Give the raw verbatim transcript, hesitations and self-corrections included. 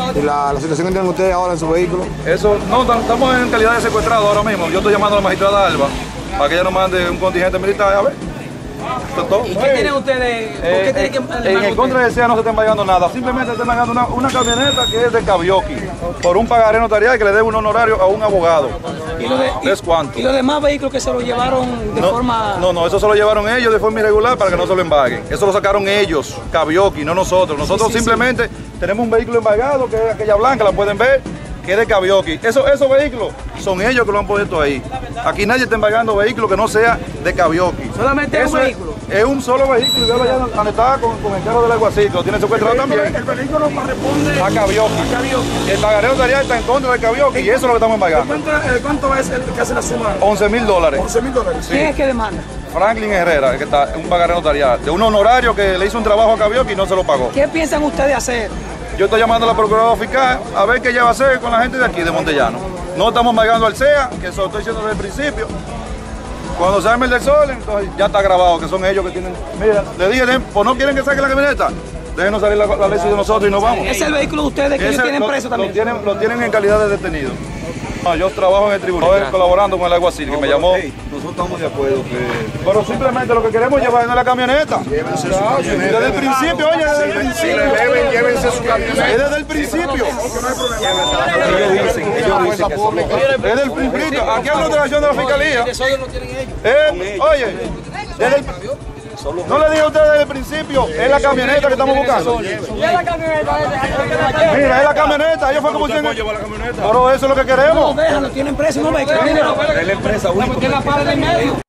¿Y la, la situación que tienen ustedes ahora en su vehículo? Eso, no, estamos en calidad de secuestrado ahora mismo. Yo estoy llamando a la magistrada Alba para que ella nos mande un contingente militar, a ver. Esto es todo. ¿Y qué tienen ustedes? ¿Por qué Eh, tienen que eh, en el contra de SEA no se está embargando nada, simplemente están embargando una, una camioneta que es de Cavioqui, por un pagaré notarial que le debe un honorario a un abogado. ¿Y lo de, ¿Es cuánto? ¿Y los demás vehículos que se lo llevaron de no, forma...? No, no, eso se lo llevaron ellos de forma irregular para que no se lo embarguen. Eso lo sacaron ellos, Cavioqui, no nosotros. Nosotros sí, sí, simplemente sí. tenemos un vehículo embargado, que es aquella blanca, la pueden ver, que es de Cavioqui. Eso, esos vehículos son ellos que lo han puesto ahí. Aquí nadie está embargando vehículos que no sea de Cavioqui. ¿Solamente es un vehículo? Es, es un solo vehículo, y veo allá donde estaba con, con el carro del alguacil, que lo tiene secuestrado también. El vehículo corresponde a Cavioqui. A Cavioqui. El pagaré notarial está en contra de Cavioqui y eso es lo que estamos embargando. ¿Cuánto, eh, ¿Cuánto es el que hace la suma? once mil dólares. once mil dólares. Sí. ¿Quién es que demanda? Franklin Herrera, que está un pagaré notarial, de un honorario que le hizo un trabajo a Cavioqui y no se lo pagó. ¿Qué piensan ustedes hacer? Yo estoy llamando a la procuradora fiscal a ver qué ella va a hacer con la gente de aquí, de Montellano. No estamos embargando al SEA, que eso lo estoy diciendo desde el principio. Cuando se arme el del sol, entonces ya está grabado, que son ellos que tienen... Mira, le dije, pues no quieren que saque la camioneta. Déjenos salir la, la ley de nosotros y nos vamos. ¿Es el vehículo de ustedes que Ese ellos tienen lo, preso también? Lo tienen, lo tienen en calidad de detenido. No, yo trabajo en el tribunal, estoy colaborando con el alguacil que no, me pero, llamó. hey, nosotros estamos de acuerdo que... Pero simplemente lo que queremos es llevar en la camioneta. Llévense su camioneta. Desde el principio, oye, desde el principio. Si le deben, llévense su camioneta. Es desde el principio. Ellos dicen, ellos dicen que somos... Es desde el principio. Aquí hay una declaración de la fiscalía. Eh, oye, desde el... No le dije a ustedes desde el principio, es la camioneta que estamos buscando. Mira, es la camioneta, ellos fue como tienen. Pero eso es lo que queremos. No, déjalo, tienen preso, no me dinero. Es la empresa única.